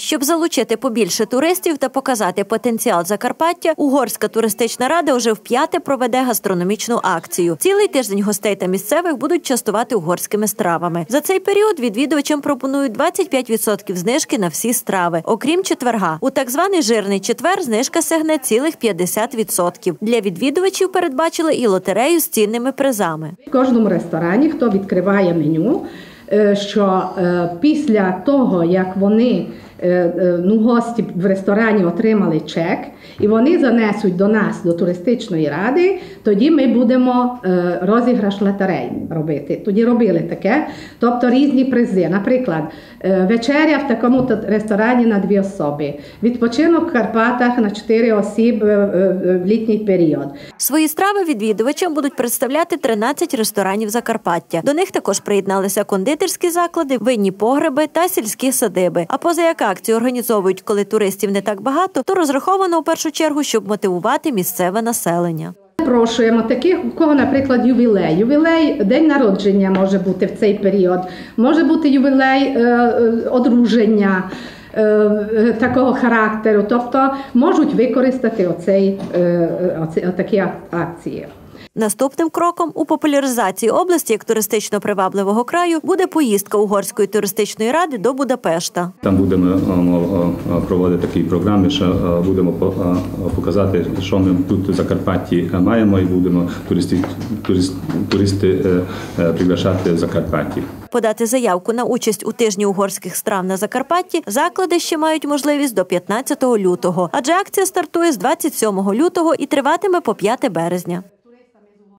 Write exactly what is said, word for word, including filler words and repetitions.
Щоб залучити побільше туристів та показати потенціал Закарпаття, Угорська туристична рада вже вп'яте проведе гастрономічну акцію. Цілий тиждень гостей та місцевих будуть частувати угорськими стравами. За цей період відвідувачам пропонують двадцять п'ять відсотків знижки на всі страви, окрім четверга. У так званий жирний четвер знижка сягне цілих п'ятдесят відсотків. Для відвідувачів передбачили і лотерею з цінними призами. В кожному ресторані, хто відкриває меню, що після того, як вони, ну, гості в ресторані отримали чек, і вони занесуть до нас, до туристичної ради, тоді ми будемо розіграш лотерей робити. Тоді робили таке, тобто різні призи. Наприклад, вечеря в такому ресторані на дві особи, відпочинок в Карпатах на чотири осіб в літній період. Свої страви відвідувачам будуть представляти тринадцять ресторанів Закарпаття. До них також приєдналися кондитерські заклади, винні погреби та сільські садиби. А поза як акцію організовують, коли туристів не так багато, то розраховано у першу чергу, щоб мотивувати місцеве населення. Запрошуємо таких, у кого, наприклад, ювілей. Ювілей, день народження може бути в цей період, може бути ювілей е, одруження е, такого характеру, тобто можуть використати оцей, е, оці, такі акції. Наступним кроком у популяризації області як туристично привабливого краю буде поїздка Угорської туристичної ради до Будапешта. Там будемо проводити такі програми, що будемо показати, що ми тут в Закарпатті маємо, і будемо туристи, туристи, туристи приглашати в Закарпатті. Подати заявку на участь у тижні угорських страв на Закарпатті заклади ще мають можливість до п'ятнадцятого лютого, адже акція стартує з двадцять сьомого лютого і триватиме по п'яте березня.